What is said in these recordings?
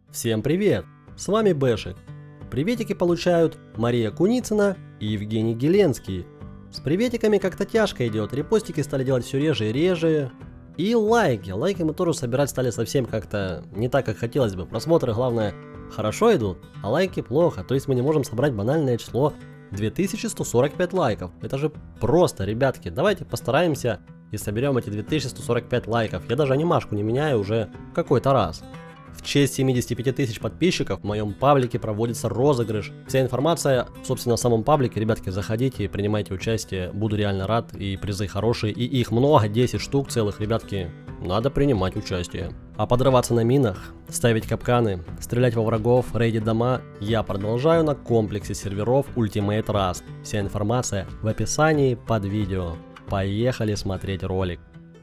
Всем привет! С вами Бэшик. Приветики получают Мария Куницына и Евгений Геленский. С приветиками как-то тяжко идет, репостики стали делать все реже и реже. И лайки. Лайки мы тоже собирать стали совсем как-то не так, как хотелось бы. Просмотры, главное, хорошо идут, а лайки плохо. То есть мы не можем собрать банальное число 2145 лайков. Это же просто, ребятки. Давайте постараемся и соберем эти 2145 лайков. Я даже анимашку не меняю уже какой-то раз. В честь 75 тысяч подписчиков в моем паблике проводится розыгрыш. Вся информация, собственно, в самом паблике. Ребятки, заходите и принимайте участие. Буду реально рад. И призы хорошие. И их много, 10 штук целых. Ребятки, надо принимать участие. А подрываться на минах, ставить капканы, стрелять во врагов, рейдить дома я продолжаю на комплексе серверов Ultimate Rust. Вся информация в описании под видео. Поехали смотреть ролик.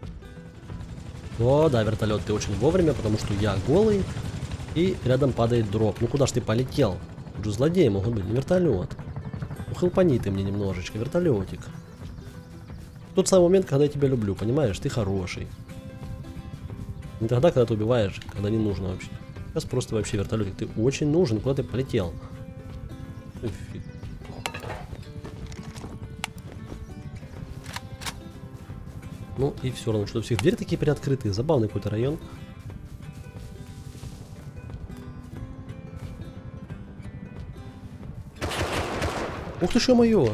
О, да, вертолет, ты очень вовремя, потому что я голый, и рядом падает дроп. Ну куда ж ты полетел? Тут же злодеи могут быть, не вертолет. Ну хелпани ты мне немножечко, вертолетик. Тот самый момент, когда я тебя люблю, понимаешь, ты хороший. Не тогда, когда ты убиваешь, когда не нужно вообще. Сейчас просто вообще вертолетик, ты очень нужен, куда ты полетел? Фиг. Ну и все равно, что у всех двери такие приоткрытые. Забавный какой-то район. Ух ты, что моё!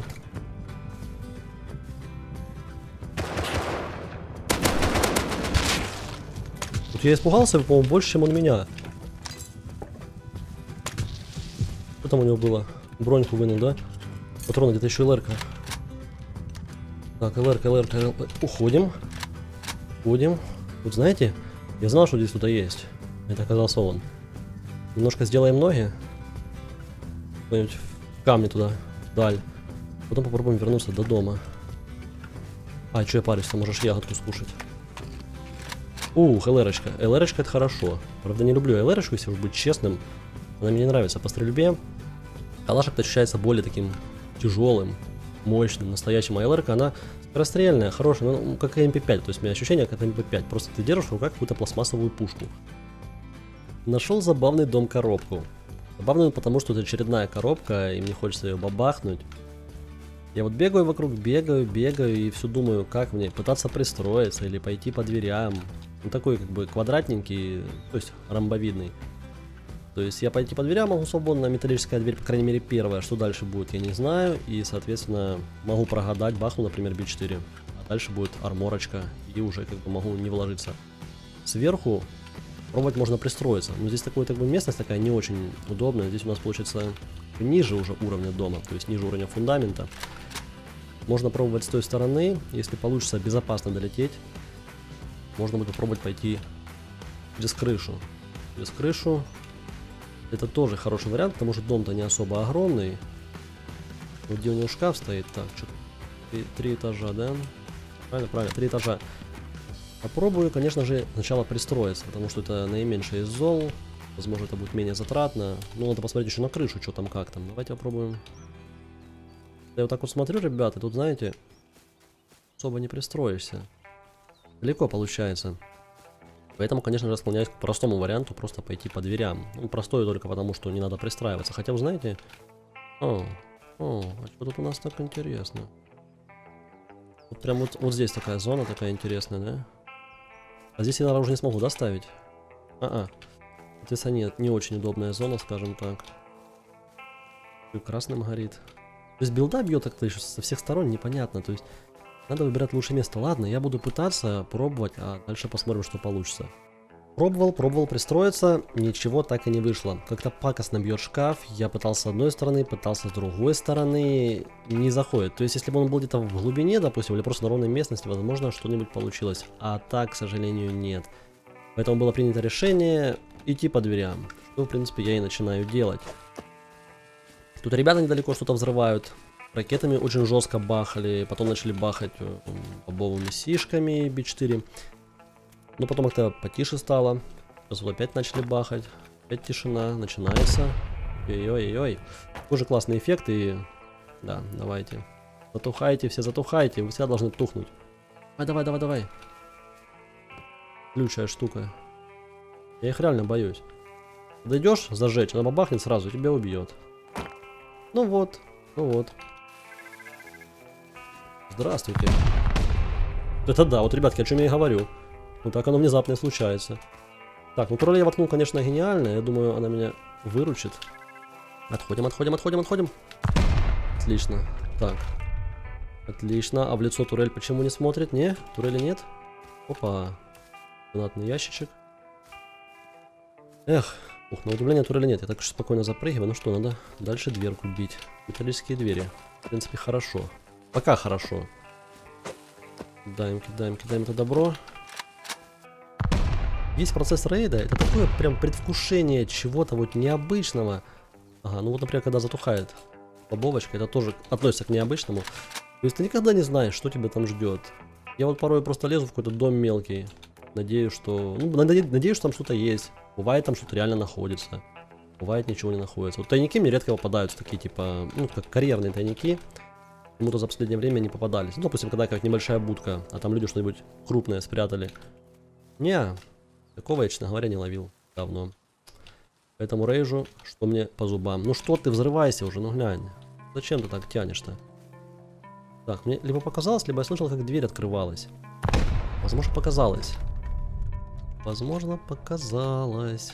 Вот я испугался, по-моему, больше, чем он меня. Что там у него было? Броньку вынул, да? Патроны, где-то еще ЛР-ка. Так, ЛР. Уходим. Уходим. Вот знаете, я знал, что здесь кто-то есть. Это оказался он. Немножко сделаем ноги. Куда-нибудь в камни туда, вдаль. Потом попробуем вернуться до дома. А, что я парюсь, ты можешь ягодку скушать. Ух, ЛР-очка. ЛР-очка это хорошо. Правда, не люблю ЛР-очку, если уж быть честным. Она мне не нравится по стрельбе. Калашек ощущается более таким тяжелым, мощным, настоящим. А ЛР-ка, она скорострельная, хорошая, ну, как МП5. То есть у меня ощущение, как МП5. Просто ты держишь в руках какую-то пластмассовую пушку. Нашел забавный дом-коробку. Забавную, потому что это очередная коробка, и мне хочется ее бабахнуть. Я вот бегаю вокруг, бегаю, и все думаю, как мне пытаться пристроиться или пойти по дверям. Он такой как бы квадратненький, то есть ромбовидный. То есть я пойти по дверям могу свободно, металлическая дверь, по крайней мере первая, что дальше будет, я не знаю. И, соответственно, могу прогадать, бахну, например, B4. А дальше будет арморочка, и уже как бы могу не вложиться. Сверху пробовать можно пристроиться. Но здесь такая как бы местность такая не очень удобная. Здесь у нас получается ниже уже уровня дома, то есть ниже уровня фундамента. Можно пробовать с той стороны, если получится безопасно долететь. Можно будет попробовать пойти через крышу. Через крышу. Это тоже хороший вариант, потому что дом-то не особо огромный. Вот где у него шкаф стоит. Так, что-то 3 этажа, да? Правильно, 3 этажа. Попробую, конечно же, сначала пристроиться, потому что это наименьшее из зол. Возможно, это будет менее затратно. Но надо посмотреть еще на крышу, что там, как там. Давайте попробуем. Я вот так вот смотрю, ребята, тут, знаете, особо не пристроишься. Далеко получается. Поэтому, конечно же, склоняюсь к простому варианту, просто пойти по дверям. Ну, простой только потому, что не надо пристраиваться. Хотя, вы знаете... а что тут у нас так интересно? Вот прям вот здесь такая зона такая интересная, да? А здесь я, наверное, уже не смогу доставить. Соответственно, нет, не очень удобная зона, скажем так. И красным горит. То есть билда бьет как-то еще со всех сторон, непонятно. То есть надо выбирать лучшее место. Ладно, я буду пытаться пробовать, а дальше посмотрим, что получится. Пробовал пристроиться, ничего так и не вышло. Как-то пакостно бьет шкаф. Я пытался с одной стороны, пытался с другой стороны. Не заходит. То есть, если бы он был где-то в глубине, допустим, или просто на ровной местности, возможно, что-нибудь получилось. А так, к сожалению, нет. Поэтому было принято решение идти по дверям. Что, в принципе, я и начинаю делать. Тут ребята недалеко что-то взрывают. Ракетами очень жестко бахали. Потом начали бахать бобовыми сишками B4. Но потом как-то потише стало. Сейчас вот опять начали бахать. Опять тишина. Начинается. Ой-ой-ой. Тоже классный эффект. И да, давайте. Затухайте, все затухайте. Вы всегда должны тухнуть. Давай. Ключая штука. Я их реально боюсь. Дойдешь зажечь, она бабахнет сразу, тебя убьет. Ну вот, ну вот. Здравствуйте. Это да, вот, ребятки, о чем я и говорю. Вот так оно внезапно и случается. Так, ну турель я воткнул, конечно, гениально. Я думаю, она меня выручит. Отходим, отходим, отходим, отходим. Отлично. Так. Отлично. А в лицо турель почему не смотрит? Не? Турели нет? Опа. Донатный ящичек. Эх. Ух, на удивление турели нет. Я так спокойно запрыгиваю. Ну что, надо дальше дверку бить. Металлические двери. В принципе, хорошо. Пока хорошо. Кидаем, кидаем, кидаем это добро. Весь процесс рейда — это такое прям предвкушение чего-то вот необычного. Ага, ну вот, например, когда затухает бобовочка, это тоже относится к необычному. То есть ты никогда не знаешь, что тебя там ждет. Я вот порой просто лезу в какой-то дом мелкий. Надеюсь, что... Ну, надеюсь, что там что-то есть. Бывает, там что-то реально находится. Бывает, ничего не находится. Вот тайники мне редко попадаются, такие типа, ну, как карьерные тайники. Кому-то за последнее время не попадались. Ну, допустим, когда как небольшая будка, а там люди что-нибудь крупное спрятали. Не, такого я, честно говоря, не ловил давно. Поэтому рейжу, что мне по зубам. Ну что ты, взрывайся уже, ну глянь. Зачем ты так тянешь-то? Так, мне либо показалось, либо я слышал, как дверь открывалась. Возможно, показалось. Возможно, показалось.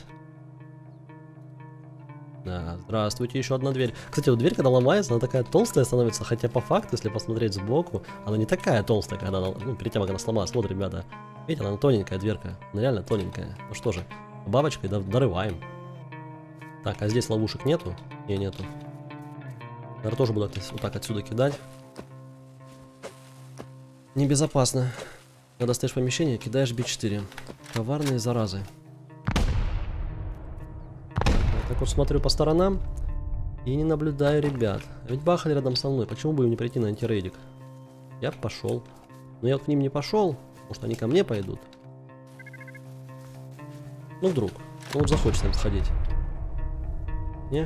Да, здравствуйте, еще одна дверь. Кстати, вот дверь, когда ломается, она такая толстая становится, хотя по факту, если посмотреть сбоку, она не такая толстая, когда она, ну, перед тем, как она сломалась. Вот, ребята, видите, она тоненькая дверка, она реально тоненькая. Ну что же, бабочкой дорываем. Так, а здесь ловушек нету? Не, нету. Наверное, тоже буду вот так отсюда кидать. Небезопасно. Когда стоишь в помещении, кидаешь B4. Коварные заразы. Так вот смотрю по сторонам и не наблюдаю ребят. Ведь бахали рядом со мной. Почему бы им не прийти на антирейдик? Я пошел. Но я вот к ним не пошел, потому что они ко мне пойдут. Ну вдруг. Ну вот захочется им сходить. Не?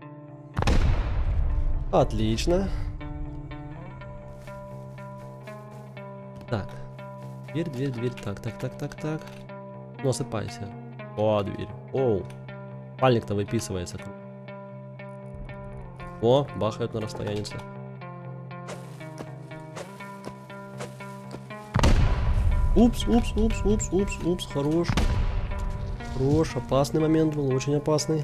Отлично. Так. Дверь, дверь, дверь. Так, так, так, так, так. Ну, осыпайся. О, дверь. Оу. Пальник-то выписывается. О, бахают на расстоянии. Упс, упс, упс, упс, упс, упс. Хорош. Хорош. Опасный момент был. Очень опасный.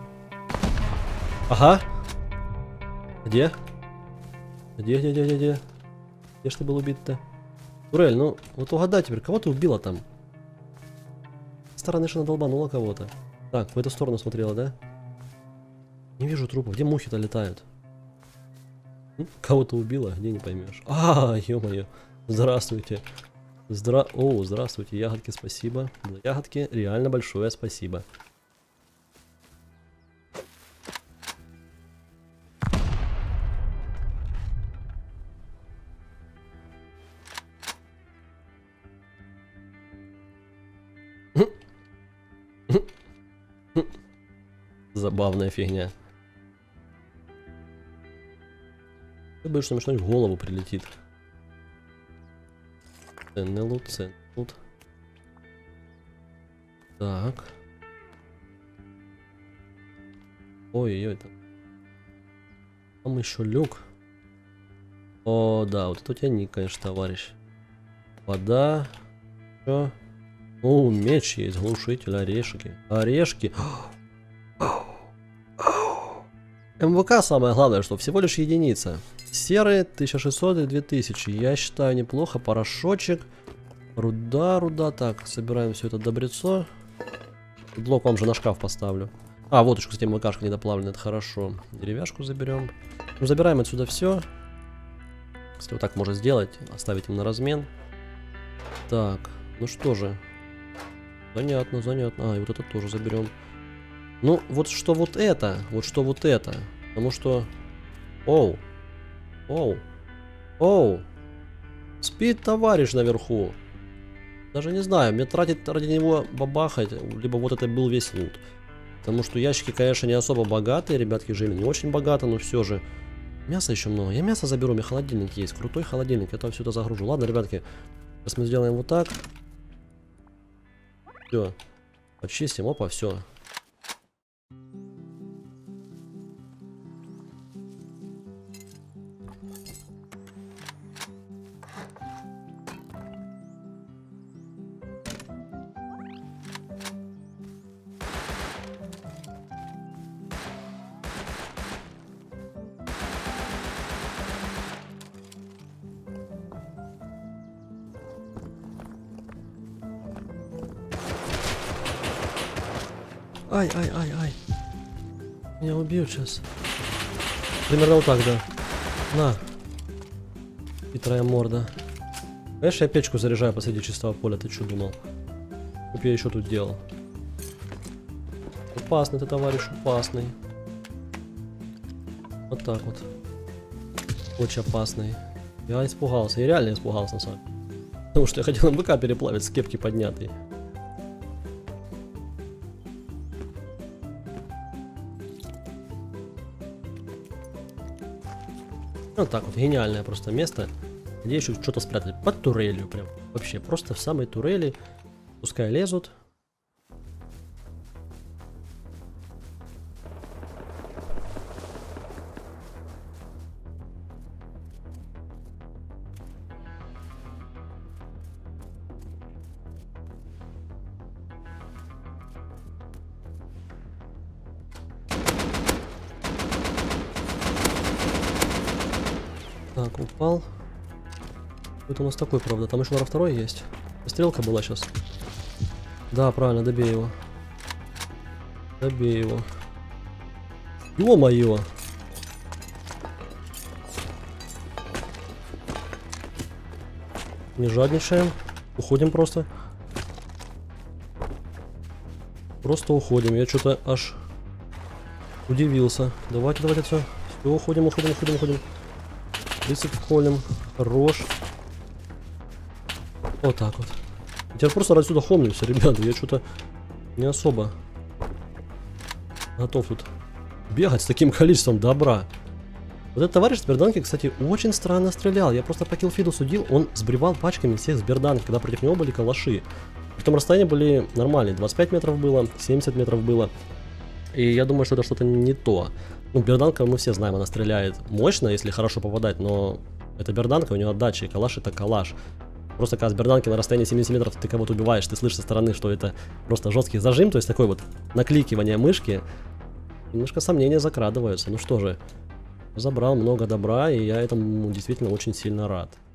Ага. Где? Где? Где ж ты был убит-то? Турель, ну вот угадай теперь, кого ты убила там? С стороны же надолбанула кого-то. Так, в эту сторону смотрела, да? Не вижу трупов. Где мухи-то летают? Кого-то убила, где не поймешь. А, ё-моё. Здравствуйте. О, здравствуйте, ягодки, спасибо. За ягодки реально большое спасибо. Забавная фигня. Ты боишься, что мне что-нибудь в голову прилетит. Ценный лут, ценный лут. Так. Ой-ой-ой. Там еще люк. О, да, вот это у тебя ник, конечно, товарищ. Вода. Что? О, меч есть, глушитель, орешки. Орешки. МВК самое главное, что всего лишь единица. Серые 1600 и 2000. Я считаю неплохо. Порошочек. Руда, руда. Так, собираем все это добрецо. Блок вам же на шкаф поставлю. А, вот еще, кстати, МВКшка недоплавленная. Это хорошо. Деревяшку заберем. Ну, забираем отсюда все. Кстати, вот так можно сделать. Оставить им на размен. Так, ну что же. Занятно, занятно. А, и вот это тоже заберем. Ну, вот что вот это. Вот что вот это. Потому что... Оу. Оу. Оу. Спит товарищ наверху. Даже не знаю, мне тратить ради него бабахать, либо вот это был весь лут. Потому что ящики, конечно, не особо богатые. Ребятки жили не очень богато, но все же. Мяса еще много. Я мясо заберу, у меня холодильник есть. Крутой холодильник. Я там все это загружу. Ладно, ребятки. Сейчас мы сделаем вот так. Все. Почистим. Опа, все. Ай, ай, ай, ай. Меня убьют сейчас. Примерно вот так, да. На. Хитрая морда. Конечно, я печку заряжаю посреди чистого поля. Ты что думал? Что я еще тут делал? Опасный ты, товарищ, опасный. Вот так вот. Очень опасный. Я испугался. Я реально испугался, на самом деле. Потому что я хотел МВК переплавить с кепки поднятой. Вот так вот. Гениальное просто место. Где еще что-то спрятать. Под турелью прям. Вообще, просто в самой турели. Пускай лезут. Так, упал. Это у нас такой, правда. Там еще, наверное, второй есть. Стрелка была сейчас. Да, правильно, добей его. Добей его. Ё-моё! Не жадничаем. Уходим просто. Просто уходим. Я что-то аж удивился. Давайте, давайте все. Все, уходим, уходим, уходим, уходим. 30 холим. Хорош. Вот так вот. Я просто отсюда хомлюсь, ребята. Я что-то не особо готов тут бегать с таким количеством добра. Вот этот товарищ с берданки, кстати, очень странно стрелял. Я просто по киллфиду судил. Он сбривал пачками всех с берданки, когда против него были калаши. Притом расстояния были нормальные. 25 метров было, 70 метров было. И я думаю, что это что-то не то. Ну, берданка, мы все знаем, она стреляет мощно, если хорошо попадать, но это берданка, у нее отдача, и калаш это калаш. Просто когда с берданки на расстоянии 70 метров ты кого-то убиваешь, ты слышишь со стороны, что это просто жесткий зажим, то есть такой вот накликивание мышки. Немножко сомнения закрадываются. Ну что же, забрал много добра, и я этому действительно очень сильно рад.